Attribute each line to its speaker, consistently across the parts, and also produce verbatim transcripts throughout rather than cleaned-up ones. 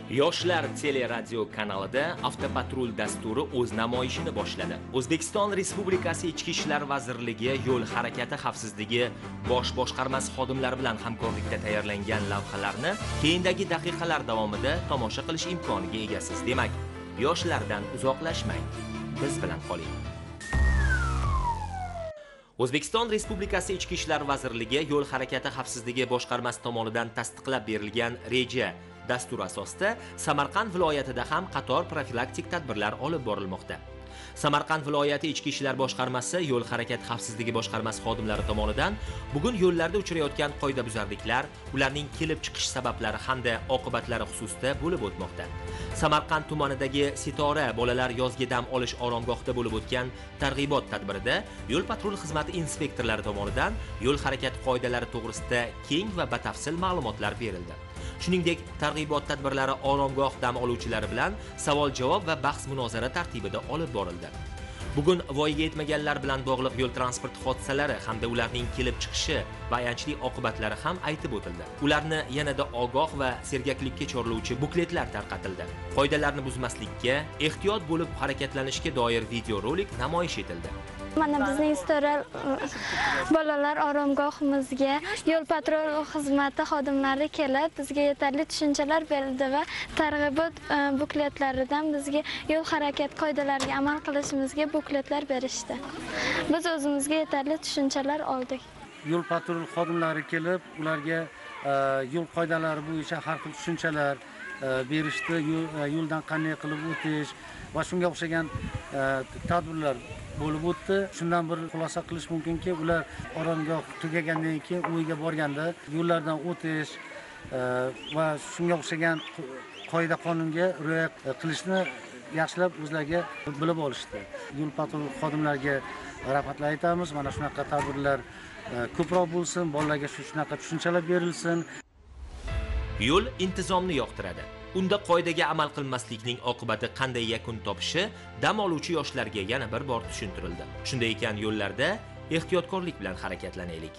Speaker 1: Yoshlar teleradio kanalida Avtopatrul dasturi o'z namoyishini boshladi. O'zbekiston Respublikasi Ichki ishlar vazirligi yo'l harakati xavfsizligi bosh boshqarmasi xodimlari bilan hamkorlikda tayyorlangan lavhalarni keyindagi daqiqalar davomida tomosha qilish imkoniga egasiz. Demak, yoshlardan uzoqlashmang, biz bilan qoling. O'zbekiston Respublikasi Ichki ishlar vazirligi yo'l harakati xavfsizligi boshqarmasi tomonidan tasdiqlab berilgan reja dastur asosida Samarqand viloyatida ham qator profilaktik tadbirlar olib borilmoqda. Samarqand viloyati Ichki ishlar boshqarmasi yo'l harakati xavfsizligi boshqarmasi xodimlari tomonidan bugun yo'llarda uchrayotgan qoidabuzarliklar, ularning kelib chiqish sabablari hamda oqibatlari xususida bo'lib o'tmoqda. Samarqand tumanidagi Sitora bolalar yozgi dam olish oromgohida bo'lib o'tgan targ'ibot tadbirida yo'l patrul xizmati inspektorlari tomonidan yo'l harakati qoidalari to'g'risida keng va batafsil ma'lumotlar berildi. Shuningdek, targ'ibot tadbirlari oromgoh dam oluvchilari bilan savol-javob va bahs-munozara tartibida olib borildi. Bugun voyaga yetmaganlar bilan bog'liq yo'l transport hodisalari hamda ularning kelib chiqishi va ayanchli oqibatlari ham aytib o'tildi. Ularni yanada ogoh va sergaklikka chorlovchi bukletlar tarqatildi. Qoidalarni buzmaslikka, ehtiyot bo'lib harakatlanishga doir videorolik namoyish etildi.
Speaker 2: Mana bizning Sitora bolalar oromgohimizga yo'l patrul xizmati xodimlari kelib, bizga yetarli tushunchalar berdi va targ'ibot bukletlaridan bizga yo'l harakati qoidalariga amal qilishimizga bukletlar berishdi. Biz o'zimizga yetarli tushunchalar oldik.
Speaker 3: Yo'l patrul xodimlari kelib, ularga yo'l qoidalari bo'yicha har xil tushunchalar berishdi, yo'ldan qanday qilib o'tish va shunga o'xshagan tadbirlar bo'lib o'tdi. Shundan bir xulosa qilish mumkinki, ular oromgoh tugagandan keyin uyga borganda yo'llardan o'tish va shunga o'xshagan qoida qonunga rioya qilishni yaxshilab o'zlariga bilib olishdi. Yo'l patrul xodimlariga rahmatlar aytamiz. Mana shunaqa tadbirlar ko'proq bo'lsin, bolalarga shunaqa tushunchalar berilsin.
Speaker 1: Yo'l intizomni yoqtiradi. Unda qoidaga amal qilmaslikning oqibati qanday yakun topishi dam oluvchi yoshlarga yana bir bor tushuntirildi. Shunday ekan, yo'llarda ehtiyotkorlik bilan harakatlanaylik.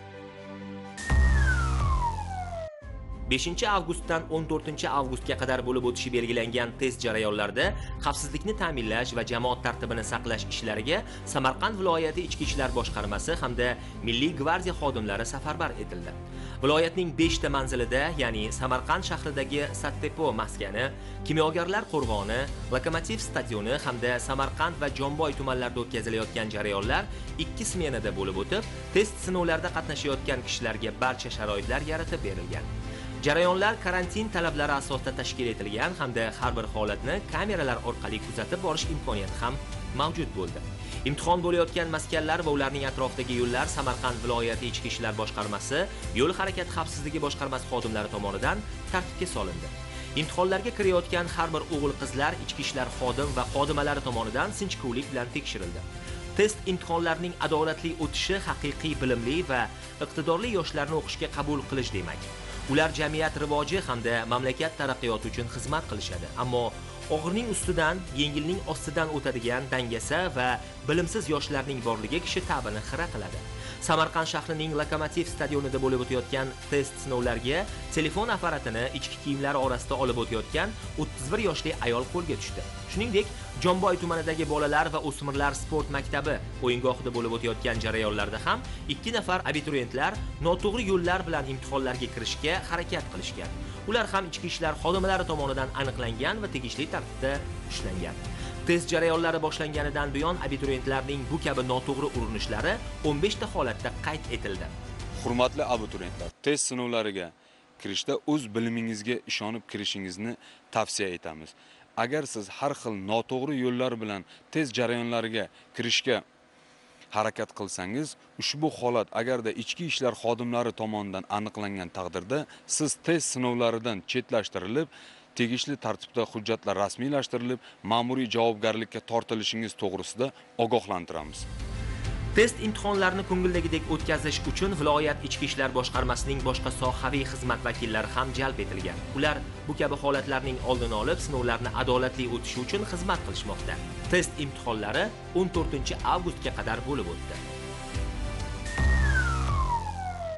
Speaker 1: beshinchi avgustdan o'n to'rtinchi avgustga qadar bo'lib o'tishi belgilangan test jarayonlarida xavfsizlikni ta'minlash va jamoat tartibini saqlash ishlariga Samarqand viloyati Ichki ishlar boshqarmasi hamda Milliy gvardiya xodimlari safarbar etildi. Viloyatning beshta manzilida, ya'ni Samarqand shahridagi Sattepo maskani, Kimyogarlar qo'rg'oni, Lokomotiv stadioni hamda Samarqand va Jomboy tumanlarida o'tkazilayotgan jarayonlar ikki smenada bo'lib o'tib, test sinovlarida qatnashayotgan kishilarga barcha sharoitlar yaratib berilgan. Jarayonlar karantin talablari asosida tashkil etilgan hamda har bir holatni kameralar orqali kuzatib borish imkoniyati ham mavjud bo'ldi. Imtihon bo'layotgan maskanlar va ularning atrofidagi yo'llar Samarqand viloyati Ichki ishlar boshqarmasi yo'l harakati xavfsizligi boshqarmasi xodimlari tomonidan tartibga solindi. Imtihonlarga kirayotgan har bir o'g'il-qizlar ichki ishlar xodim va xodimalari tomonidan sinchkovlik bilan tekshirildi. Test imtihonlarining adolatli o'tishi haqiqiy bilimli va iqtidorli yoshlarni o'qishga qabul qilish demak. Ular jamiyat rivoji hamda mamlakat taraqqiyoti uchun xizmat qilishadi. Ammo og'irning ustidan, yengilning ostidan o'tadigan dangasa va bilimsiz yoshlarning borligi kishi ta'bini xira qiladi. Samarqand shahrining Lokomotiv stadionida bo'lib o'tayotgan test sinovlariga telefon apparatini ichki kiyimlari orasida olib o'tayotgan o'ttiz bir yoshli ayol qo'lga tushdi. Shuningdek, Jomboy tumanidagi bolalar va o'smirlar sport maktabi o'yingohida bo'lib o'tayotgan jarayonlarda ham ikki nafar abituriyentlar noto'g'ri yo'llar bilan imtihonlarga kirishga harakat qilishgan. Ular ham ichki ishlar xodimlari tomonidan aniqlangan va tegishli tartibda ushlangan. Test jarayonlari boshlanganidan buyon abituriyentlarning bu kabi noto'g'ri urinishlari o'n besh ta holatda qayd etildi.
Speaker 4: Hurmatli abituriyentlar, test sinovlariga kirishda o'z bilimingizga ishonib kirishingizni tavsiya etamiz. Agar siz har xil noto'g'ri yo'llar bilan test jarayonlariga kirishga harakat qilsangiz, ushbu holat agarda ichki ishlar xodimlari tomonidan aniqlangan taqdirda siz test sinovlaridan chetlashtirilib, tegishli tartibda hujjatlar rasmiylashtirilib, ma'muriy javobgarlikka tortilishingiz to'g'risida ogohlantiramiz.
Speaker 1: Test imtihonlarini ko'ngildagidek o'tkazish uchun viloyat ichki ishlar boshqarmasining boshqa sohaviy xizmat vakillari ham jalb etilgan. Ular bu kabi holatlarning oldini olib, sinovlarni adolatli o'tishi uchun xizmat qilishmoqda. Test imtihonlari o'n to'rtinchi avgustga qadar bo'lib o'tdi.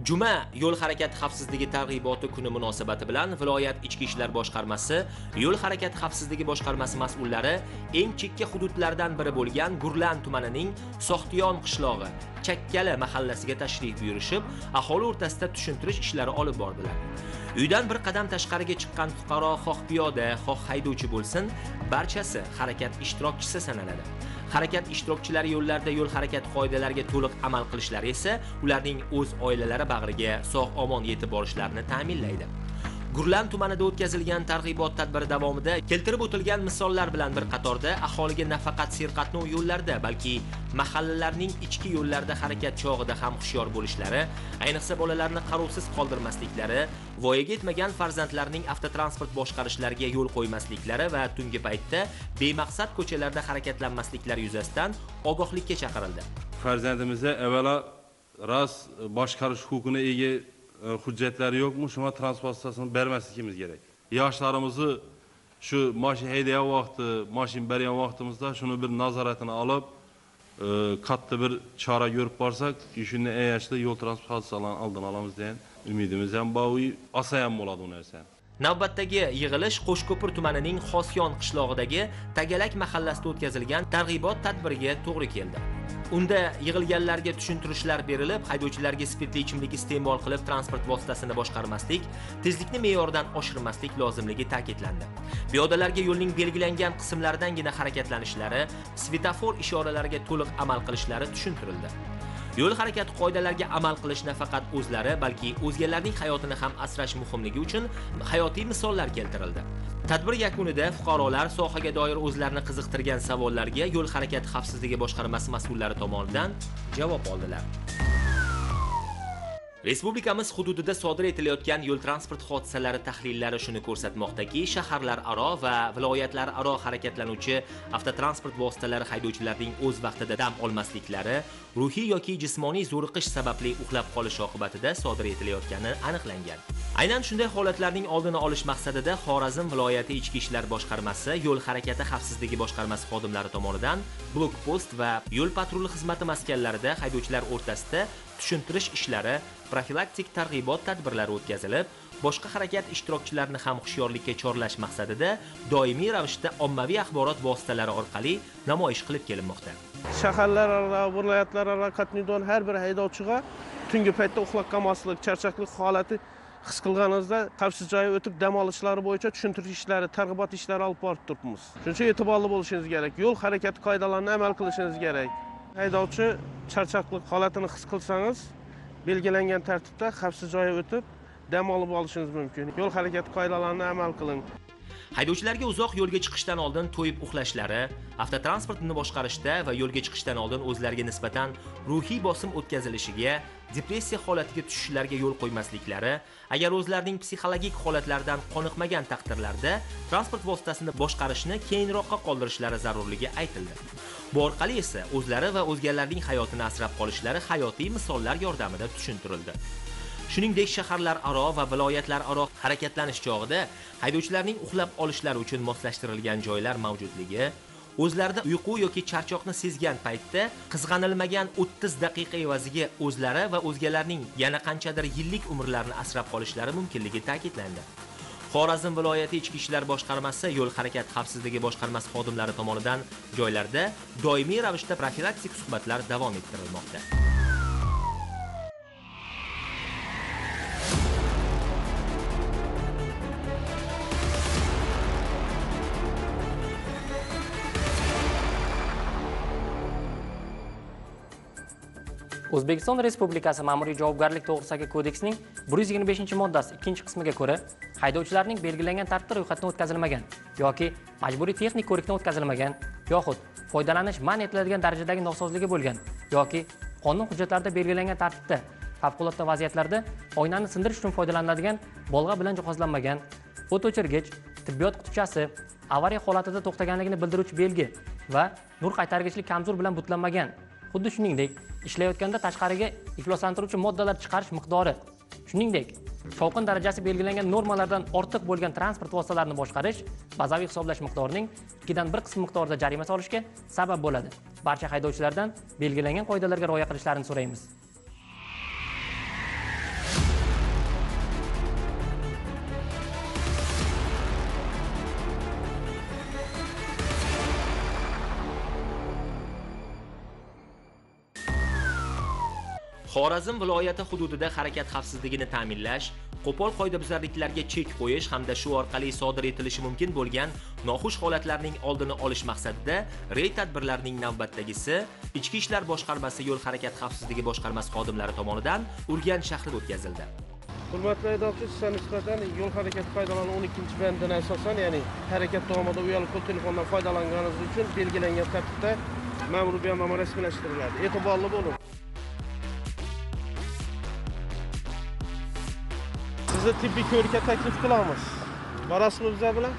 Speaker 1: Juma yo'l harakati xavfsizligi targ'iboti kuni munosabati bilan viloyat ichki ishlar boshqarmasi, yo'l harakati xavfsizligi boshqarmasi mas'ullari eng chekka hududlardan biri bo'lgan Gurlan tumanining Soxtiyon qishlog'i, Chakkali mahallasiga tashrif buyurishib, aholi o'rtasida tushuntirish ishlari olib bordilar. Uydan bir qadam tashqariga chiqqan fuqaro xoh piyoda, xoh haydovchi bo'lsin, barchasi harakat ishtirokchisi sanaladi. Harakat ishtirokchilari yo'llarda yo'l harakati qoidalariga to'liq amal qilishlari esa ularning o'z oilalari bag'riga sog'-omon yetib borishlarini ta'minlaydi. Gurlan tumanida o'tkazilgan targ'ibot tadbiri davomida keltirib o'tilgan misollar bilan bir qatorda aholiga nafaqat serqatnov yo'llarda, balki mahallalarning ichki yo'llarida harakat chog'ida ham hushyor bo'lishlari, ayniqsa bolalarni qarovsiz qoldirmasliklari, voyaga yetmagan farzandlarning avtotransport boshqarishlariga yo'l qo'ymasliklari va tungi paytda bemaqsad ko'chalarda harakatlanmasliklari yuzasidan ogohlikka chaqirildi.
Speaker 5: Farzandimizga avvalo ras boshqarish huquqini ega hujjatlari yo'qmi, shuna transport vositasini bermasligimiz kerak. Yoshlarimizni shu mashina haydagan vaqti, mashina bergan vaqtimizda shuni bir nazoratini olib, katta bir chora ko'rib borsak, shuni ayashda yo'l transport hodisalarini oldini olamiz degan umidimiz ham bor, oson bo'ladi u narsa.
Speaker 1: Navbatdagi yig'ilish Qo'shko'pir tumanining Xosyon qishlog'idagi Tagalak mahallasida o'tkazilgan targ'ibot tadbiriga to'g'ri keldi. Unda yig'ilganlarga tushuntirishlar berilib, haydovchilarga spirtli ichimlik iste'mol qilib transport vositasini boshqarmaslik, tezlikni me'yordan oshirmaslik lozimligi ta'kidlandi. Piyodalarga yo'lning belgilangan qismlaridangina harakatlanishlari, svetofor ishoralariga to'liq amal qilishlari tushuntirildi. Yo'l harakati qoidalariga amal qilish nafaqat o'zlari, balki o'zgalarning hayotini ham asrash muhimligi uchun hayotiy misollar keltirildi. Tadbir yakunida fuqarolar sohaga doir o'zlarini qiziqtirgan savollarga yo'l harakati xavfsizligi boshqarmasi mas'ullari tomonidan javob oldilar. Respublikamiz hududida sodir etilayotgan yo'l transport hodisalari tahlillari shuni ko'rsatmoqdaki, shaharlararo va viloyatlararo harakatlanuvchi avtotransport vositalari haydovchilarining o'z vaqtida dam olmasliklari, ruhiy yoki jismoniy zo'riqish sababli uxlab qolish oqibatida sodir etilayotgani aniqlangan. Aynan shunday holatlarning oldini olish maqsadida Xorazm viloyati ichki ishlar boshqarmasi, yo'l harakati xavfsizligi boshqarmasi xodimlari tomonidan blokpost va yo'l patruli xizmati maskanlarida haydovchilar o'rtasida tushuntirish ishlari, profilaktik targ'ibot tadbirlari o'tkazilib, boshqa harakat ishtirokchilarini ham hushyorlikka chorlash maqsadida doimiy ravishda ommaviy axborot vositalari orqali namoyish qilib kelinmoqda.
Speaker 6: Shaharlararo, viloyatlararo qatnaydigan har bir haydovchiga tungi paytda uxlab qolmaslik, charchoqlik holati his qilganingizda xavfsiz joyga o'tib dam olishlari bo'yicha tushuntirish ishlari, targ'ibot ishlari olib borib turibmiz. Shuning uchun e'tiborli bo'lishingiz kerak, yo'l harakati qoidalarini amal qilishingiz kerak. Haydovchi charchoqlik holatini his qilsangiz, belgilangan tartibda xavfsiz joyga o'tib dam olib olishingiz mumkin. Yo'l harakati qoidalarini amal qiling.
Speaker 1: Haydovchilarga uzoq yo'lga chiqishdan oldin to'yib uxlashlari, avtotransportni boshqarishda va yo'lga chiqishdan oldin o'zlariga nisbatan ruhiy bosim o'tkazilishiga, depressiya holatiga tushishlariga yo'l qo'ymasliklari, agar o'zlarining psixologik holatlaridan qoniqmagan taqdirlarda transport vositasini boshqarishni keyinroqqa qoldirishlari zarurligi aytildi. Bu orqali esa o'zlari va o'zgalarning hayotini asrab qolishlari hayotiy misollar yordamida tushuntirildi. Shuningdek, shaharlararo va viloyatlararo harakatlanish chog'ida haydovchilarning uxlab olishlari uchun moslashtirilgan joylar mavjudligi, o'zlarida uyqu yoki charchoqni sezgan paytda qizg'anilmagan o'ttiz daqiqa evaziga o'zlari va o'zgalarning yana qanchadir yillik umrlarini asrab qolishlari mumkinligi ta'kidlandi. Xorazm viloyati ichki ishlar boshqarmasi, yo'l harakati xavfsizligi boshqarmasi xodimlari tomonidan joylarda doimiy ravishda profilaktik suhbatlar davom ettirilmoqda.
Speaker 7: O'zbekiston Respublikasi Ma'muriy javobgarlik to'g'risidagi kodeksining bir yuz yigirma beshinchi moddasi ikkinchi qismiga ko'ra, haydovchilarning belgilangan tartibda ro'yxatdan o'tkazilmagan yoki majburiy texnik ko'rikdan o'tkazilmagan yoxud foydalanish man etiladigan darajadagi nosozligi bo'lgan yoki qonun hujjatlarida belgilangan tartibda favqulodda vaziyatlarda oynani sindirish uchun foydalaniladigan bolg'a bilan jihozlanmagan, o't o'chirgich, tibbiyot qutichasi, avariya holatida to'xtaganligini bildiruvchi belgi va nur qaytargichli kamzul bilan butlanmagan, xuddi shuningdek ishlayotganda tashqariga ifloslantiruvchi moddalar chiqarish miqdori, shuningdek shovqin darajasi belgilangan normalardan ortiq bo'lgan transport vositalarini boshqarish bazaviy hisoblash miqdorining ikkidan bir qismi miqdorida jarima solishga sabab bo'ladi. Barcha haydovchilardan belgilangan qoidalarga rioya qilishlarini so'raymiz.
Speaker 1: Xorazm viloyati hududida harakat xavfsizligini ta'minlash, qo'pol qoidabuzarliklarga chek qo'yish hamda shu orqali sodir etilishi mumkin bo'lgan noxush holatlarning oldini olish maqsadida reyd tadbirlarining navbatdagisi Ichki ishlar boshqarmasi yo'l harakat xavfsizligi boshqarmasi xodimlari tomonidan Urganch shahrida o'tkazildi.
Speaker 6: Hurmatli haydovchi, sizga nisbatan yo'l harakati qoidalarining o'n ikkinchi bandiga asosan, ya'ni harakat davomida uyali qo'l telefondan foydalanganingiz uchun belgilangan tartibda ma'muriy bayonnoma rasmiylashtiriladi. E'tiborli bo'ling. Sizni tibbiy ko'rikka taklif qilamiz. Borasizmi bizlar bilan?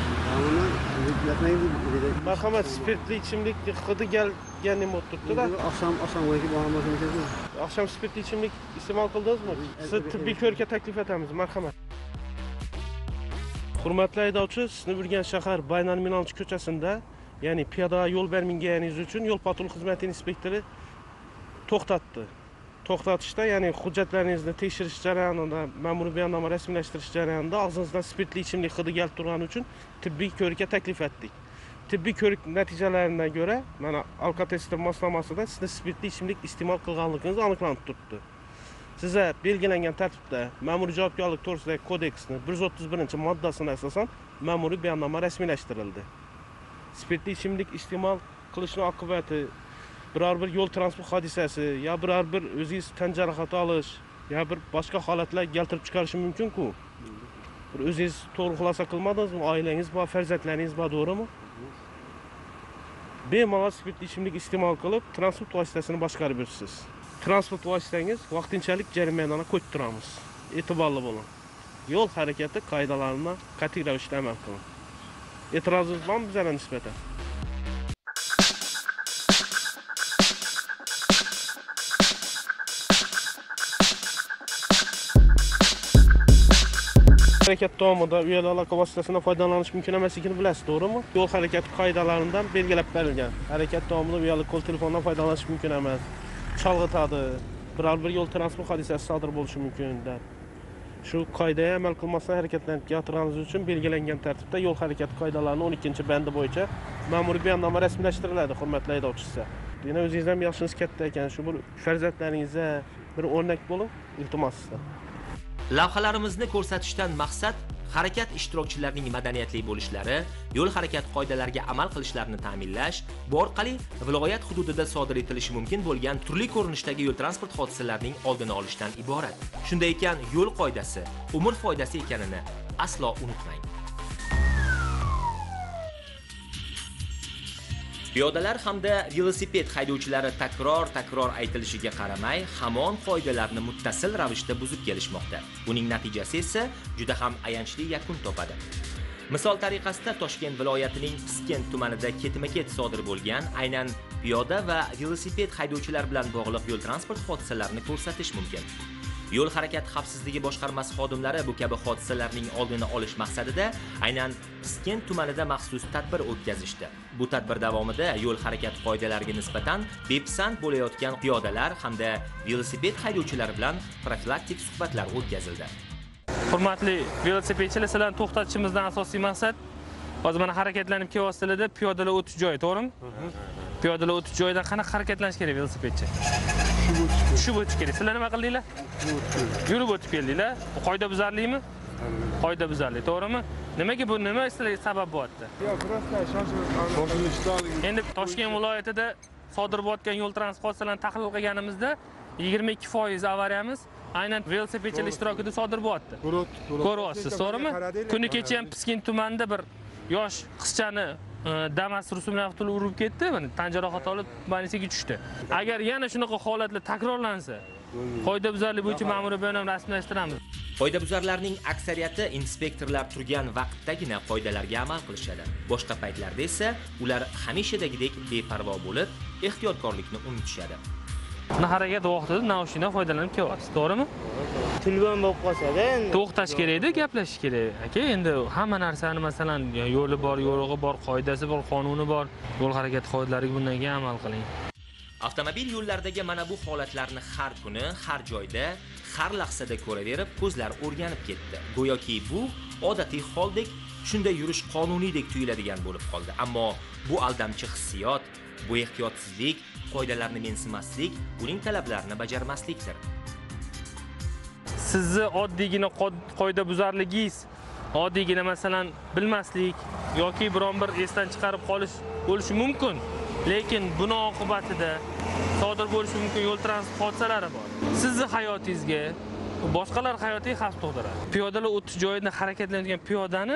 Speaker 6: Marhamat, spirtli ichimlik hidi kelgan nima turibdi-da?
Speaker 8: Oqshom oqshom o'yga boramiz ekan.
Speaker 6: Oqshom spirtli ichimlik iste'mol qildingizmi? Sizni tibbiy ko'rikka taklif etamiz. Marhamat. Hurmatli haydovchi, sizni Urganch shahar Baynalminalchi ko'chasida, ya'ni piyoda yo'l berminganingiz uchun yo'l patrul xizmati inspektori to'xtatdi. To'xtatishda, ya'ni hujjatlaringizni tekshirish jarayonida, ma'muriy bayonnoma rasmiylashtirish jarayonida og'zingizdan spirtli ichimlik hidi kelib turgani uchun tibbiy ko'rikka taklif etdik. Tibbiy ko'rik natijalariga ko'ra, mana alkotester moslamasida sizni spirtli ichimlik iste'mol qilganligingiz aniqlanib turibdi. Sizga belgilangan tartibda ma'muriy javobgarlik to'g'risidagi kodeksning bir yuz o'ttiz birinchi moddasiga asosan ma'muriy bayonnoma rasmiylashtirildi. Spirtli ichimlik iste'mol qilishning oqibati biror bir yo'l transport hodisasi, ya biror bir o'zingiz tan jarohati olish, ya bir boshqa holatlar keltirib chiqarishi mumkin-ku. Bir o'zingiz to'g'ri xulosa qilmadingizmi? Oilangiz bor, farzandlaringiz bor, to'g'rimi? Bemalol spirtli ichimlik iste'mol qilib, transport vositasini boshqarib yursiz. Transport vositangiz vaqtinchalik jarimadan ko'chiramiz. E'tiborli bo'ling. Yo'l harakati qoidalarini qat'iy ravishda amal qiling. E'tirozingiz bormi bizga nisbatan? Harakat davomida uyali aloqa vositasidan foydalanish mumkin emasligini bilasiz, to'g'rimi? Yo'l harakati qoidalaridan belgilab berilgan. Harakat davomida uyali qo'l telefondan foydalanish mumkin emas. Chalg'itadi, biror bir yo'l transport hodisasi sodir bo'lishi mumkin deb. Shu qoidaga amal qilmasdan harakatlanib kelayotganingiz uchun belgilangan tartibda yo'l harakati qoidalarining o'n ikkinchi bandi bo'yicha ma'muriy bayonnoma rasmiylashtiriladi, hurmatli haydovchilar. Yana o'zingizdan yoshingiz katta ekan, shu bir farzandlaringizga bir o'rnak bo'ling, iltimos sizdan.
Speaker 1: Lavhalarimizni ko'rsatishdan maqsad harakat ishtirokchilarining madaniyatli bo'lishlari, yo'l harakat qoidalariga amal qilishlarini ta'minlash, bu orqali viloyat hududida sodir etilishi mumkin bo'lgan turli ko'rinishdagi yo'l transport hodisalarining oldini olishdan iborat. Shunday ekan, yo'l qoidasi umr foydasi ekanini aslo unutmang. Piyodalar hamda velosiped haydovchilari takror-takror aytilishiga qaramay, hamon qoidalarni muttasil ravishda buzib kelishmoqda. Buning natijasi esa juda ham ayanchli yakun topadi. Misol tariqasida Toshkent viloyatining Piskent tumanida ketma-ket sodir bo'lgan aynan piyoda va velosiped haydovchilar bilan bog'liq yo'l transport hodisalarini ko'rsatish mumkin. Yo'l harakati xavfsizligi boshqarmasi xodimlari bu kabi hodisalarning oldini olish maqsadida aynan Piskent tumanida maxsus tadbir o'tkazishdi. Bu tadbir davomida yo'l harakati qoidalariga nisbatan bepisand bo'layotgan piyodalar hamda velosiped haydovchilari bilan profilaktik suhbatlar o'tkazildi.
Speaker 9: Hurmatli velosipedchilar, sizlarni to'xtatishimizdan asosiy maqsad hozir mana harakatlanib kelyapsizlarda piyodalar o'tish joyi, to'g'rimi? Piyodalar o'tish joyidan qanaqa harakatlanish kerak velosipedchi? Tushib o'tish kerak. Sizlar nima qildinglar? Yurib o'tib keldinglar. Bu qoidabuzarlikmi? Qoidabuzarlik, to'g'rimi? Nimaga bu nima sizlarga sabab bo'lyapti?
Speaker 6: Yo'q, biroz
Speaker 9: Endi Toshkent viloyatida sodir bo'layotgan yo'l transport hodisalarini tahlil qilganimizda yigirma ikki foiz avariyamiz aynan velosipedchilar ishtirokida sodir bo'lyapti. Ko'ryapsiz, to'g'rimi? Kuni kecha ham Piskent tumanida bir yosh qizchani Damas rusumli avtomobil urib ketdi, mana tan jarohati olib banisiga tushdi. Agar yana shunaqa holatlar takrorlansa, qoidabuzarlik bo'yicha ma'muriy bayonnoma rasmiylashtiramiz.
Speaker 1: Qoidabuzarlarning aksariyati inspektorlar turgan vaqtdagina qoidalarga amal qilishadi. Boshqa paytlarda esa ular hamishadagidek beparvo bo'lib, ehtiyotkorlikni unutishadi.
Speaker 9: Mana harakat vaqtida naushnikdan foydalanib kelyapsiz, to'g'rimi?
Speaker 8: Tilban bo'lib qolsa-da endi
Speaker 9: To'xtash kerak-da, gaplashish kerak. Aka, endi hamma narsani masalan yo'li bor, yo'rig'i bor, qoidasi bor, qonuni bor. Yo'l harakati qoidalariga bundan keyin amal qiling.
Speaker 1: Avtomobil yo'llaridagi mana bu holatlarni har kuni, har joyda, har lahzada ko'raverib, ko'zlar o'rganib ketdi. Go'yoki bu odatiy holdek, shunday yurish qonuniydek tuyuladigan bo'lib qoldi. Ammo bu aldamchi hissiyot, Bu ehtiyotsizlik, qoidalarni mensimaslik, uning talablarini bajarmaslikdir.
Speaker 9: Sizni oddiygina qoidabuzarligingiz, oddiygina masalan bilmaslik yoki biron bir esdan chiqarib qolish bo'lishi mumkin. Lekin buning oqibatida sodir bo'lishi mumkin yo'l transport hodisalari bor. Sizni hayotingizga, boshqalar hayotiga xavf tug'diradi. Piyodalar o'tish joyida harakatlanayotgan piyodani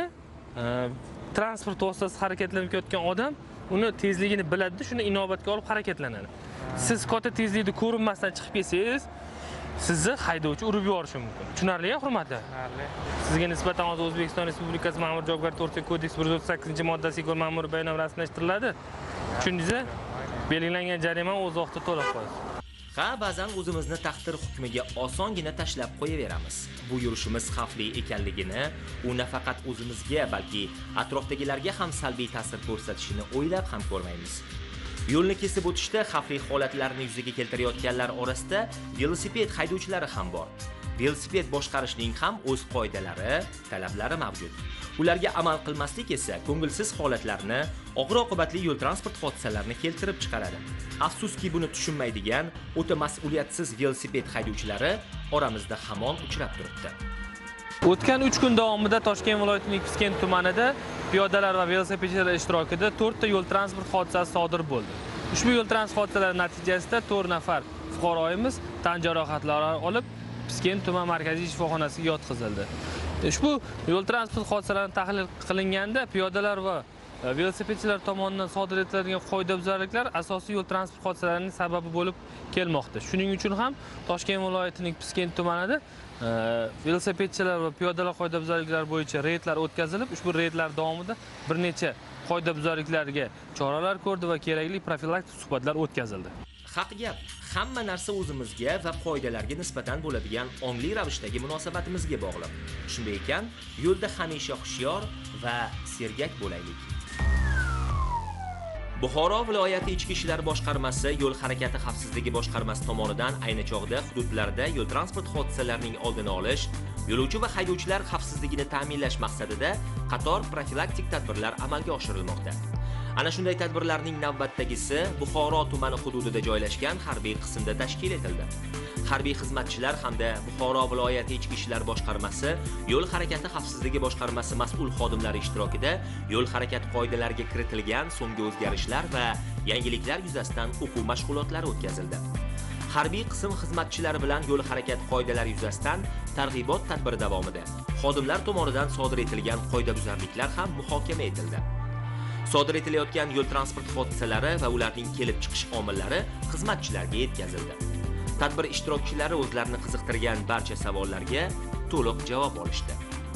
Speaker 9: transport vositasi harakatlanib ketayotgan odam uni tezligini biladi, shuni inobatga olib harakatlanadi. Siz katta tezlikda ko'rinmasdan chiqib kelsangiz, sizni haydovchi urib yuborishi mumkin. Tushunarlimi, hurmatli? Tushunarli. Sizga nisbatan hozir O'zbekiston Respublikasi Ma'mur javobgarlik to'g'risidagi kodeks bir yuz o'ttiz sakkizinchi moddasiga ko'ra ma'muriy bayonnoma rasmiylashtiriladi. Tushundingizmi? Belgilangan jarima o'z vaqtida to'lab qo'yasiz.
Speaker 1: Ha, ba'zan o'zimizni taqdir hukmiga osongina tashlab qo'yaveramiz. Bu yurishimiz xavfli ekanligini, u nafaqat o'zimizga, balki atrofdagilarga ham salbiy ta'sir ko'rsatishini o'ylab ham ko'rmaymiz. Yo'lni kesib o'tishda xavfli holatlarni yuzaga keltirayotganlar orasida velosiped haydovchilari ham bor. Velosiped boshqarishning ham o'z qoidalari, talablari mavjud. Ularga amal qilmaslik esa ko'ngilsiz holatlarni, og'ir oqibatli yo'l transport hodisalarini keltirib chiqaradi. Afsuski buni tushunmaydigan, o'ta mas'uliyatsiz velosiped haydovchilari oramizda hamon uchrab turibdi.
Speaker 9: O'tgan uch kun davomida Toshkent viloyatining Piskent tumanida piyodalar va velosipedchilar ishtirokida to'rtta yo'l transport hodisasi sodir bo'ldi. Ushbu yo'l transport hodisalari natijasida to'rt nafar fuqaroimiz tan jarohatlari olib, Piskent tuman markaziy shifoxonasiga yotqizildi. Ushbu yo'l transport hodisalari tahlil qilinganda piyodalar va velosipedchilar tomonidan sodir etiladigan qoidabuzarliklar asosiy yo'l transport hodisalarining sababi bo'lib kelmoqda. Shuning uchun ham Toshkent viloyatining Piskent tumanida velosipedchilar va piyodalar qoidabuzarliklari bo'yicha reydlar o'tkazilib, ushbu reydlar davomida bir necha qoidabuzarliklarga choralar ko'rdi va kerakli profilaktik suhbatlar o'tkazildi.
Speaker 1: Haq gap, hamma narsa o'zimizga va qoidalarga nisbatan bo'ladigan ongli ravishdagi munosabatimizga bog'liq. Shunday ekan, yo'lda hamisha hushyor va sergak bo'laylik. Buxoro viloyati Ichki ishlar boshqarmasi yo'l harakati xavfsizligi boshqarmasi tomonidan ayni chog'da hududlarda yo'l transport hodisalarining oldini olish, yo'lovchi va haydovchilar xavfsizligini ta'minlash maqsadida qator profilaktik tadbirlar amalga oshirilmoqda. Ana shunday tadbirlarning navbatdagisi Buxoro tumani hududida joylashgan harbiy qismda tashkil etildi. Harbiy xizmatchilar hamda Buxoro viloyati Ichki ishlar boshqarmasi yo'l harakati xavfsizligi boshqarmasi mas'ul xodimlari ishtirokida yo'l harakati qoidalariga kiritilgan so'nggi o'zgarishlar va yangiliklar yuzasidan o'quv mashg'ulotlari o'tkazildi. Harbiy qism xizmatchilari bilan yo'l harakati qoidalari yuzasidan targ'ibot tadbiri davomida xodimlar tomonidan sodir etilgan qoidabuzarliklar ham muhokama etildi. Sodir etilayotgan yo'l transport hodisalari va ularning kelib chiqish omillari xizmatchilarga yetkazildi. Tadbir ishtirokchilari o'zlarini qiziqtirgan barcha savollarga to'liq javob olishdi.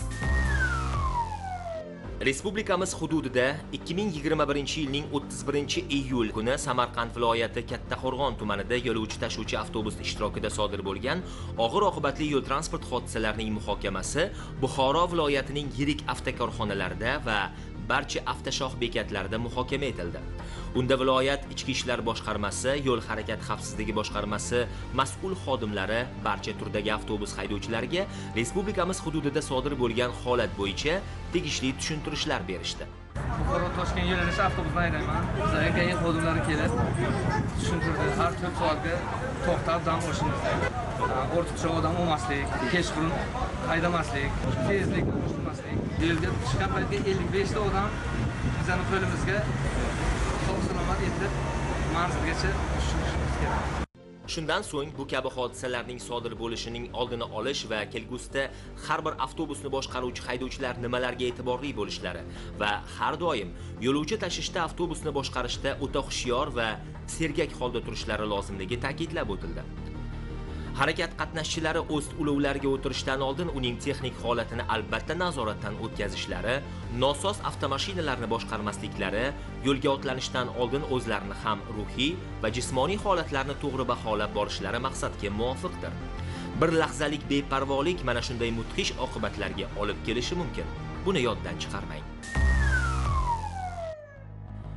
Speaker 1: Respublikamiz hududida ikki ming yigirma birinchi yilning o'ttiz birinchi iyul kuni Samarqand viloyati Kattaqo'rg'on tumanida yo'lovchi tashuvchi avtobus ishtirokida sodir bo'lgan og'ir oqibatli yo'l transport hodisalarining muhokamasi Buxoro viloyatining yirik avtokorxonalarida va barcha avtoshoh bekatlarida muhokama etildi. Unda viloyat Ichki ishlar boshqarmasi, yo'l harakati xavfsizligi boshqarmasi mas'ul xodimlari barcha turdagi avtobus haydovchilariga respublikamiz hududida sodir bo'lgan holat bo'yicha tegishli tushuntirishlar berishdi.
Speaker 10: Buxoro Toshkent yo'nalishi avtobusdan haydayman. Bizlarga xodimlari kelib tushuntirdi. Har to'rt soatga to'xtab dam olishimiz kerak. Ortiqcha odam olmaslik, kechqurun haydamaslik, tezlikni oshirmaslik. Yo'lga chiqqan paytga ellik besh ta odam bizning qo'limizga sog'-salomat etib manzilgacha tushishimiz kerak.
Speaker 1: Shundan so'ng bu kabi hodisalarning sodir bo'lishining oldini olish va kelgusida har bir avtobusni boshqaruvchi haydovchilar nimalarga e'tiborli bo'lishlari va har doim yo'lovchi tashishda avtobusni boshqarishda o'ta hushyor va sergak holda turishlari lozimligi ta'kidlab o'tildi. Harakat qatnashchilari o'z ulovlariga o'tirishdan oldin uning texnik holatini albatta nazoratdan o'tkazishlari, nosoz avtomashinalarni boshqarmasliklari, yo'lga otlanishdan oldin o'zlarini ham ruhiy va jismoniy holatlarni to'g'ri baholab borishlari maqsadga muvofiqdir. Bir lahzalik beparvolik mana shunday mudhish oqibatlarga olib kelishi mumkin. Buni yoddan chiqarmang.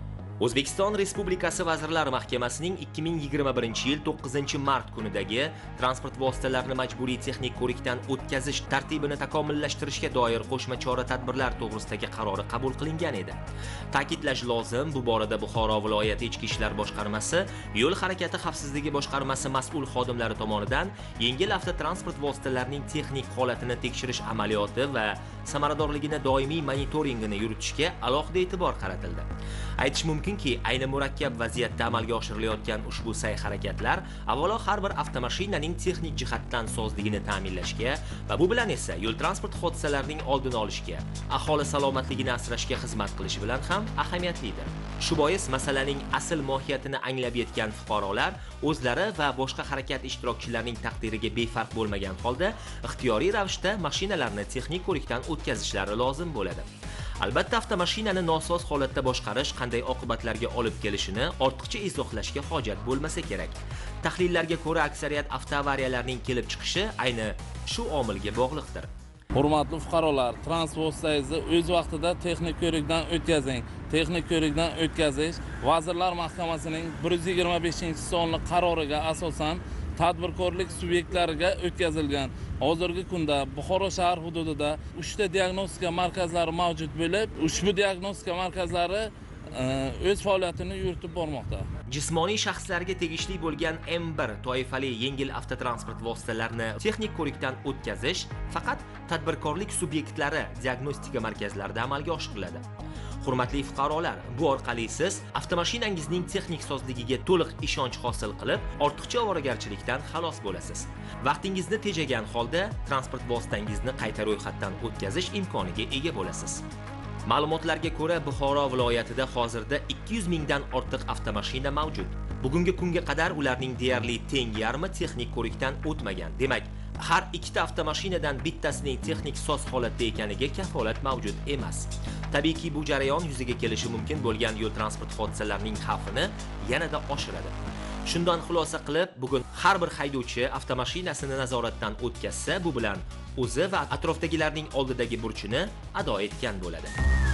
Speaker 1: O'zbekiston Respublikasi Vazirlar Mahkamasining ikki ming yigirma birinchi yil to'qqizinchi mart kunidagi transport vositalarini majburiy texnik ko'rikdan o'tkazish tartibini takomillashtirishga doir qo'shma chora-tadbirlar to'g'risidagi qarori qabul qilingan edi. Ta'kidlash lozim, bu borada Buxoro viloyati Ichki ishlar boshqarmasi, Yo'l harakati xavfsizligi boshqarmasi mas'ul xodimlari tomonidan yengil avtotransport vositalarining texnik holatini tekshirish amaliyoti va samaradorligini doimiy monitoringini yuritishga alohida e'tibor qaratildi. Aytish mumkinki, ayni murakkab vaziyatda amalga oshirilayotgan ushbu sa'y-harakatlar avvalo har bir avtomashinaning texnik jihatdan sozligini ta'minlashga va bu bilan esa yo'l transport hodisalarining oldini olishga, aholi salomatligini asrashga xizmat qilishi bilan ham ahamiyatlidir. Shu bois masalaning asl mohiyatini anglab yetgan fuqarolar o'zlari va boshqa harakat ishtirokchilarining taqdiriga befarq bo'lmagan holda ixtiyoriy ravishda mashinalarni texnik ko'rikdan o'tkazishlari lozim bo'ladi. Albatta, avtomashinani nosoz holatda boshqarish qanday oqibatlarga olib kelishini ortiqcha izohlashga hojat bo'lmasa kerak. Tahlillarga ko'ra, aksariyat avtoavariyalarning kelib chiqishi ayni shu omilga bog'liqdir.
Speaker 11: Hurmatli fuqarolar, transport vositangizni o'z vaqtida texnik ko'rikdan o'tkazing. Texnik ko'rikdan o'tkazish Vazirlar Mahkamasining bir yuz yigirma beshinchi sonli qaroriga asosan tadbirkorlik subyektlariga o'tkazilgan. Hozirgi kunda Buxoro shahar hududida uchta diagnostika markazlari mavjud bo'lib, ushbu diagnostika markazlari o'z faoliyatini yuritib bormoqda.
Speaker 1: Jismoniy shaxslarga tegishli bo'lgan M bir toifali yengil avtotransport vositalarini texnik ko'rikdan o'tkazish faqat tadbirkorlik subyektlari diagnostika markazlarida amalga oshiriladi. Hurmatli fuqarolar, bu orqali siz avtomashinangizning texnik sozligiga to'liq ishonch hosil qilib, ortiqcha ovoragarchilikdan xalos bo'lasiz. Vaqtingizni tejagan holda transport vositangizni qayta ro'yxatdan o'tkazish imkoniga ega bo'lasiz. Ma'lumotlarga ko'ra, Buxoro viloyatida hozirda ikki yuz mingdan ortiq avtomashina mavjud. Bugungi kunga qadar ularning deyarli teng yarmi texnik ko'rikdan o'tmagan. Demak, har ikkita avtomashinadan bittasining texnik soz holatda ekaniga kafolat mavjud emas. Tabiiyki, bu jarayon yuzaga kelishi mumkin bo'lgan yo'l transport hodisalarining xavfini yanada oshiradi. Shundan xulosa qilib, bugun har bir haydovchi avtomashinasini nazoratdan o'tkazsa, bu bilan o'zi va atrofdagilarning oldidagi burchini ado etgan bo'ladi.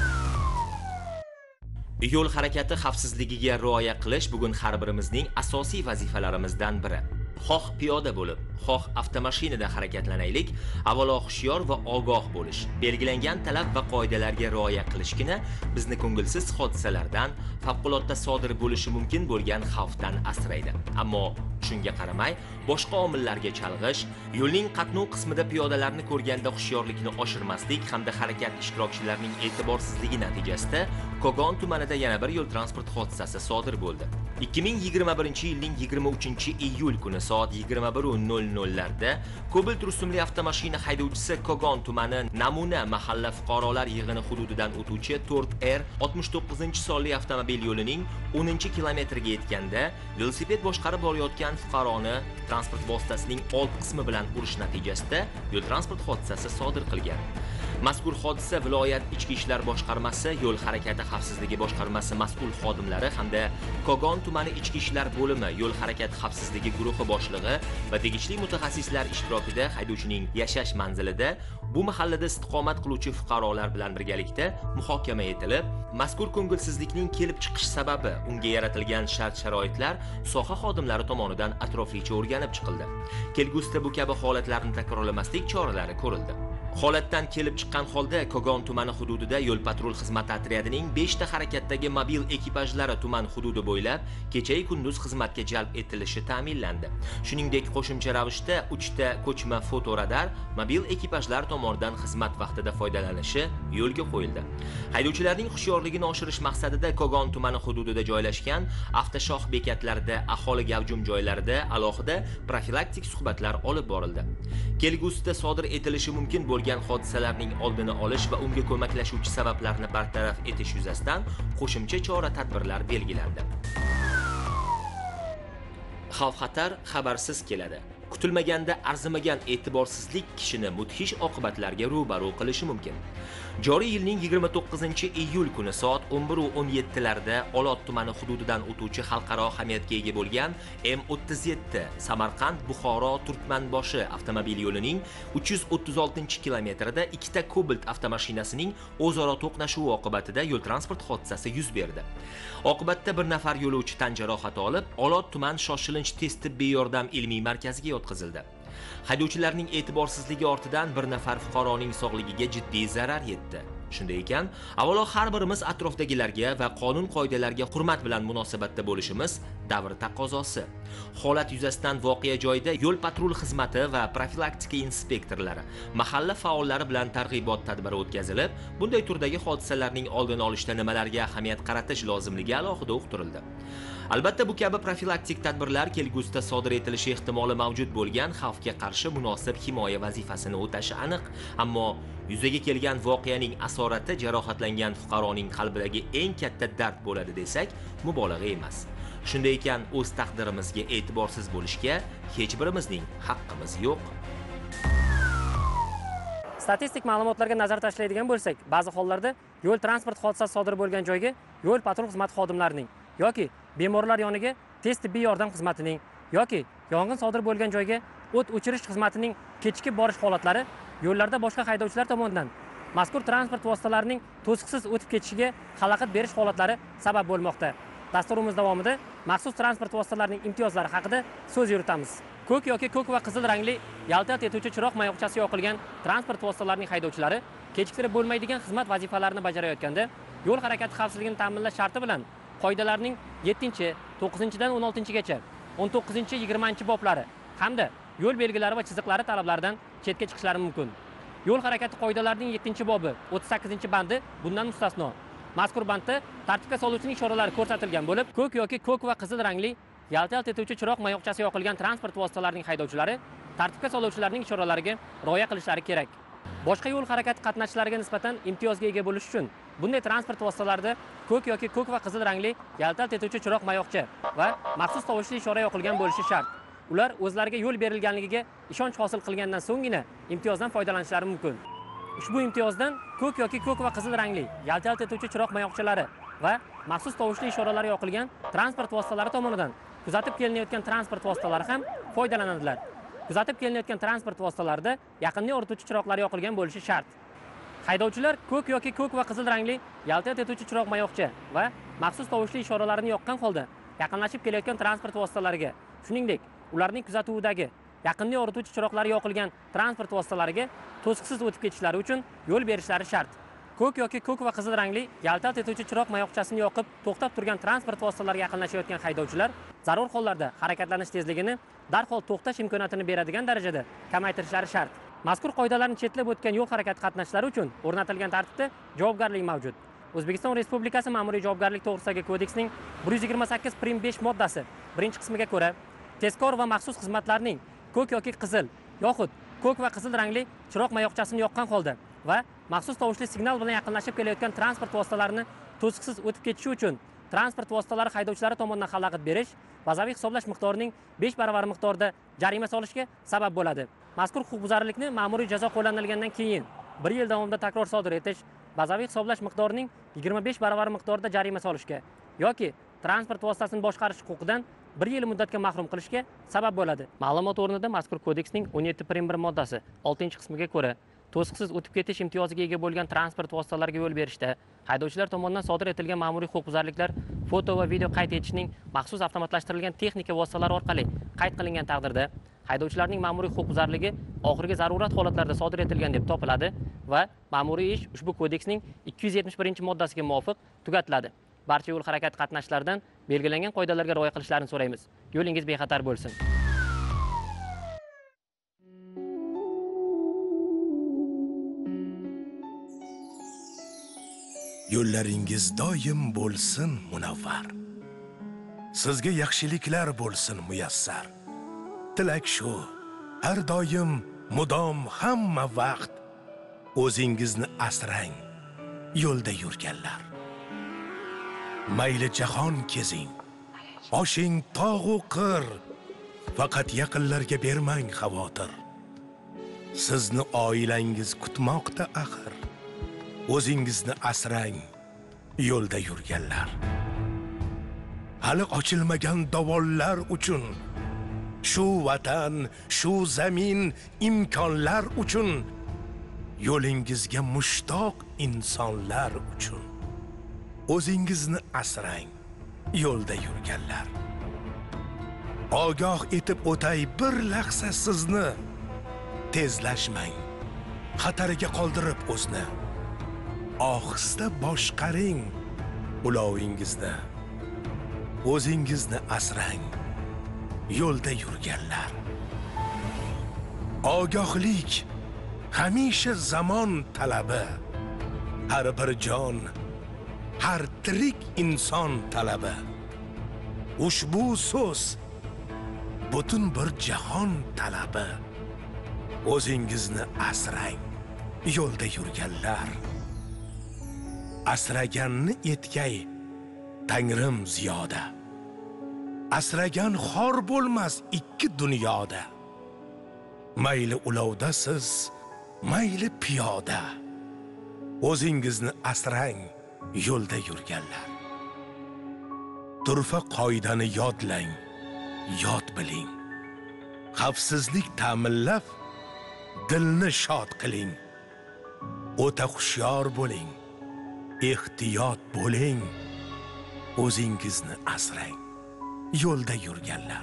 Speaker 1: Yo'l harakati xavfsizligiga rioya qilish bugun har birimizning asosiy vazifalarimizdan biri. Xoh piyoda bo'lib, xoh avtomashinada harakatlanaylik, avvalo hushyor va ogoh bo'lish, belgilangan talab va qoidalarga rioya qilishgina bizni ko'ngilsiz hodisalardan, favqulodda sodir bo'lishi mumkin bo'lgan xavfdan asraydi. Ammo shunga qaramay, boshqa omillarga chalg'ish, yo'lning qatnov qismida piyodalarni ko'rganda hushyorlikni oshirmaslik hamda harakat ishtirokchilarining e'tiborsizligi natijasida Kogon tumanida yana bir yo'l transport hodisasi sodir bo'ldi. ikki ming yigirma birinchi yilning yigirma uchinchi iyul kuni soat yigirma bir nol nol larda Cobalt rusumli avtomashina haydovchisi Kogon tumani Namuna mahalla fuqarolar yig'ini hududidan o'tuvchi to'rt R oltmish to'qqizinchi sonli avtomobil yo'lining o'ninchi kilometriga yetganda velosiped boshqarib borayotgan fuqaroni transport vositasining old qismi bilan urish natijasida yo'l transport hodisasi sodir qilgan. Mazkur hodisa viloyat Ichki ishlar boshqarmasi, yo'l harakati xavfsizligi boshqarmasi mas'ul xodimlari hamda Kogon tumani Ichki ishlar bo'limi yo'l harakati xavfsizligi guruhi boshlig'i va tegishli mutaxassislar ishtirokida haydovchining yashash manzilida bu mahallada istiqomat qiluvchi fuqarolar bilan birgalikda muhokama etilib, mazkur ko'ngilsizlikning kelib chiqish sababi, unga yaratilgan shart-sharoitlar soha xodimlari tomonidan atroflicha o'rganib chiqildi. Kelgusida bu kabi holatlarni takrorlamaslik choralari ko'rildi. Holatdan kelib chiqqan holda Kogon tumani hududida yo'l patrul xizmati otryadining besh ta harakatdagi mobil ekipajlari tuman hududi bo'ylab kecha-yu kunduz xizmatga jalb etilishi ta'minlandi. Shuningdek, qo'shimcha ravishda uch ta ko'chma fotoradar mobil ekipajlar tomonidan xizmat vaqtida foydalanishi yo'lga qo'yildi. Haydovchilarning hushyorligini oshirish maqsadida Kogon tumani hududida joylashgan avtoshoh bekatlarida, aholi gavjum joylarida alohida profilaktik suhbatlar olib borildi. Kelgusida sodir etilishi mumkin bo'lgan hodisalarning oldini olish va unga ko'maklashuvchi sabablarni bartaraf etish yuzasidan qo'shimcha chora-tadbirlar belgilandi. Xavf-xatar xabarsiz keladi. kutilmaganda arzimagan e'tiborsizlik kishini mudhish oqibatlarga ro'baro qilishi mumkin. Joriy yilning yigirma to'qqizinchi iyul kuni soat o'n bir o'n yetti larda Olot tumani hududidan o'tuvchi xalqaro ahamiyatga ega bo'lgan M o'ttiz yetti Samarqand-Buxoro-Turkmanboshi avtomobil yo'lining uch yuz o'ttiz oltinchi kilometrida ikkita Cobalt avtomashinasining o'zaro to'qnashuvi oqibatida yo'l transport hodisasi yuz berdi. Oqibatda bir nafar yo'lovchi tan jarohati olib, Olot tuman shoshilinch tez tibbiy yordam ilmiy markaziga yotqizildi. Haydovchilarning e'tiborsizligi ortidan bir nafar fuqaroning sog'ligiga jiddiy zarar yetdi. Shunday ekan, avvalo har birimiz atrofdagilarga va qonun qoidalarga hurmat bilan munosabatda bo'lishimiz davr taqozosi. Holat yuzasidan voqea joyida yo'l patrul xizmati va profilaktika inspektorlari, mahalla faollari bilan targ'ibot tadbiri o'tkazilib, bunday turdagi hodisalarning oldini olishda nimalarga ahamiyat qaratish lozimligi alohida uqtirildi. Albatta, bu kabi profilaktik tadbirlar kelgusida sodir etilishi ehtimoli mavjud bo'lgan xavfga qarshi munosib himoya vazifasini o'tashi aniq, ammo yuzaga kelgan voqeaning asorati jarohatlangan fuqaroning qalbidagi eng katta dard bo'ladi desak, mubolag'a emas. Shunday ekan, o'z taqdirimizga e'tiborsiz bo'lishga hech birimizning haqqimiz yo'q.
Speaker 7: Statistik ma'lumotlarga nazar tashlaydigan bo'lsak, ba'zi hollarda yo'l transport hodisasi sodir bo'lgan joyga yo'l patrul xizmati xodimlarining yoki bemorlar yoniga tez tibbiy yordam xizmatining yoki yong'in sodir bo'lgan joyga o't o'chirish xizmatining kechikib borish holatlari yo'llarda boshqa haydovchilar tomonidan mazkur transport vositalarining to'siqsiz o'tib ketishiga xalaqit berish holatlari sabab bo'lmoqda. Dasturimiz davomida maxsus transport vositalarining imtiyozlari haqida so'z yuritamiz. Ko'k yoki ko'k va qizil rangli yaltirat etuvchi chiroq mayoqchasi yoqilgan transport vositalarining haydovchilari kechiktirib bo'lmaydigan xizmat vazifalarini bajarayotganda yo'l harakati xavfsizligini ta'minlash sharti bilan qoidalarning yettinchi, to'qqizinchidan o'n oltinchigacha, o'n to'qqizinchi, yigirmanchi boblari hamda yo'l belgilari va chiziqlari talablaridan chetga chiqishlari mumkin. Yo'l harakati qoidalarining yettinchi bobi, o'ttiz sakkizinchi bandi bundan mustasno. Mazkur bandda tartibga soluvchining choralari ko'rsatilgan bo'lib, ko'k yoki ko'k va qizil rangli yaltirat etuvchi chiroq mayoqchasi yoqilgan transport vositalarining haydovchilari tartibga soluvchilarning choralariga rioya qilishlari kerak. Boshqa yo'l harakati qatnashchilariga nisbatan imtiyozga ega bo'lish uchun bunday transport vositalarida ko'k yoki ko'k va qizil rangli yaltirat etuvchi chiroq mayoqcha va maxsus tovushli ishora yoqilgan bo'lishi shart. Ular o'zlariga yo'l berilganligiga ishonch hosil qilgandan so'nggina imtiyozdan foydalanishlari mumkin. Ushbu imtiyozdan ko'k yoki ko'k va qizil rangli yaltirat etuvchi chiroq mayoqchalari va maxsus tovushli ishoralari yoqilgan transport vositalari tomonidan kuzatib kelinayotgan transport vositalari ham foydalanadilar. Kuzatib kelinayotgan transport vositalarida yaqinni yorituvchi chiroqlar yoqilgan bo'lishi shart. Haydovchilar ko'k yoki ko'k va qizil rangli yaltirat etuvchi chiroq mayoqcha va maxsus tovushli ishoralarini yoqqan holda yaqinlashib kelayotgan transport vositalariga, shuningdek, ularning kuzatuvidagi yaqinni yorituvchi chiroqlari yoqilgan transport vositalariga to'siqsiz o'tib ketishlari uchun yo'l berishlari shart. Ko'k yoki ko'k va qizil rangli yaltirat etuvchi chiroq mayoqchasini yoqib, to'xtab turgan transport vositalariga yaqinlashayotgan haydovchilar zarur hollarda harakatlanish tezligini darhol to'xtash imkoniyatini beradigan darajada kamaytirishlari shart. Mazkur qoidalarni chetlab o'tgan yo'l harakati qatnashchilari uchun o'rnatilgan tartibda javobgarlik mavjud. O'zbekiston Respublikasi Ma'muriy javobgarlik to'g'risidagi kodeksning bir yuz yigirma sakkiz prim besh moddasi birinchi qismiga ko'ra, tezkor va maxsus xizmatlarning ko'k yoki qizil yoxud ko'k va qizil rangli chiroq mayoqchasini yoqqan holda va maxsus tovushli signal bilan yaqinlashib kelayotgan transport vositalarini to'siqsiz o'tib ketishi uchun transport vositalari haydovchilari tomonidan xalaqit berish bazaviy hisoblash miqdorining besh baravar miqdorida jarima solishga sabab bo'ladi. Mazkur huquqbuzarlikni ma'muriy jazo qo'llanilgandan keyin bir yil davomida takror sodir etish bazaviy hisoblash miqdorining yigirma besh baravar miqdorida jarima solishga yoki transport vositasini boshqarish huquqidan bir yil muddatga mahrum qilishga sabab bo'ladi. Ma'lumot o'rnida mazkur kodeksning o'n yetti prim bir moddasi oltinchi qismiga ko'ra to'siqsiz o'tib ketish imtiyoziga ega bo'lgan transport vositalariga yo'l berishda haydovchilar tomonidan sodir etilgan ma'muriy huquqbuzarliklar foto va video qayd etishning maxsus avtomatlashtirilgan texnika vositalari orqali qayd qilingan taqdirda haydovchilarning ma'muriy huquqbuzarligi oxirgi zarurat holatlarida sodir etilgan deb topiladi va ma'muriy ish ushbu kodeksning ikki yuz yetmish birinchi moddasiga muvofiq tugatiladi. Barcha yo'l harakati qatnashchilaridan belgilangan qoidalarga rioya qilishlarini so'raymiz. Yo'lingiz bexatar bo'lsin.
Speaker 12: Yo'llaringiz doim bo'lsin munavvar. Sizga yaxshiliklar bo'lsin muyassar. Tilak shu, har doim mudom hamma vaqt o'zingizni asrang yo'lda yurganlar. Mayli jahon kezing, oshing tog'u qir, Faqat yaqinlarga bermang xavotir. Sizni oilangiz kutmoqda axir. O'zingizni asrang, yo'lda yurganlar. Hali ochilmagan davollar uchun, shu vatan, shu zamin, imkonlar uchun, yo'lingizga mushtoq insonlar uchun. O'zingizni asrang, yo'lda yurganlar. Ogoh etib o'tay bir lahza sizni, tezlashmang, xatariga qoldirib o'zni. Ohista boshqaring ulovingizni. O'zingizni asrang, yo'lda yurganlar. Ogohlik hamisha zamon talabi. Har bir jon, har tirik inson talabi. Ushbu so'z butun bir jahon talabi. O'zingizni asrang, yo'lda yurganlar. Asraganni etkay Tangrim ziyoda. Asragan xor bo'lmas ikki dunyoda. Mayli ulovdasiz, mayli piyoda. O'zingizni asrang, yo'lda yurganlar. Turfa qoidani yodlang, yod biling. Xavfsizlik ta'minlab, dilni shod qiling. O'ta xushyor bo'ling, ehtiyot bo'ling. O'zingizni asrang, yo'lda yurganlar.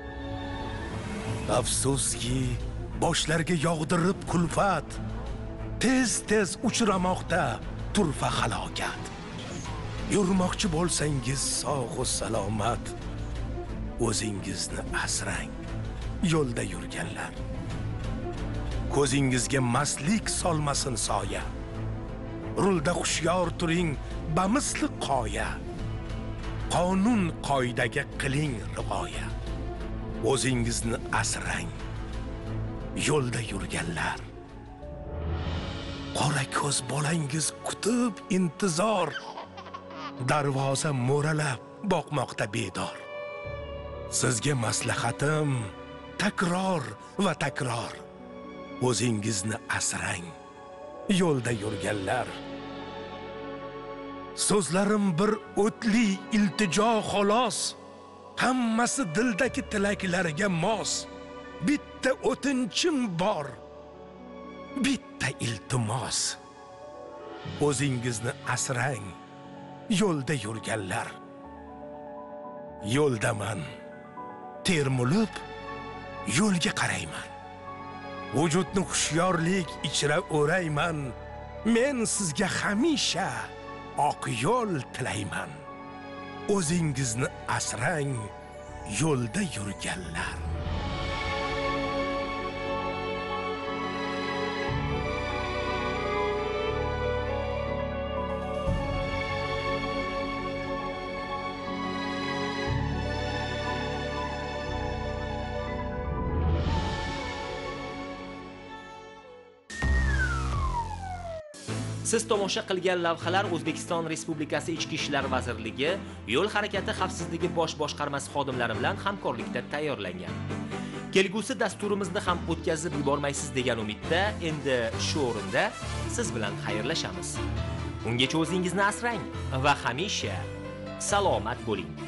Speaker 12: Afsuski, boshlarga yog'dirib kulfat, tez-tez uchramoqda turfa halokat. Yurmoqchi bo'lsangiz sog' va salomat, o'zingizni asrang, yo'lda yurganlar. Ko'zingizga maslik solmasin soya. Rulda xushyor turing, bamisli qoya. Qonun qoidaga qiling rioya. O'zingizni asrang, yo'lda yurganlar. Qora ko'z bolangiz kutib intizor, darvoza mo'ralab boqmoqda bedor. Sizga maslahatim takror va takror. O'zingizni asrang, yo'lda yurganlar. So'zlarim bir o'tli iltijo xolos. Hammasi dildagi tilaklarga mos. Bitta o'tinchim bor, bitta iltimos. O'zingizni asrang, yo'lda yurganlar. Yo'ldaman, termulib, yo'lga qarayman. Vujudni xushyorlik ichra o'rayman. Men sizga hamisha oq yo'l tilayman. O'zingizni asrang, yo'lda yurganlar.
Speaker 1: Siz tomosha qilgan lavhalar O'zbekiston Respublikasi Ichki ishlar vazirligi yo'l harakati xavfsizligi bosh boshqarmasi xodimlari bilan hamkorlikda tayyorlangan. Kelgusi dasturimizni ham o'tkazib yubormaysiz degan umidda endi shu o'rinda siz bilan xayrlashamiz. Ungacha o'zingizni asrang va hamisha salomat bo'ling.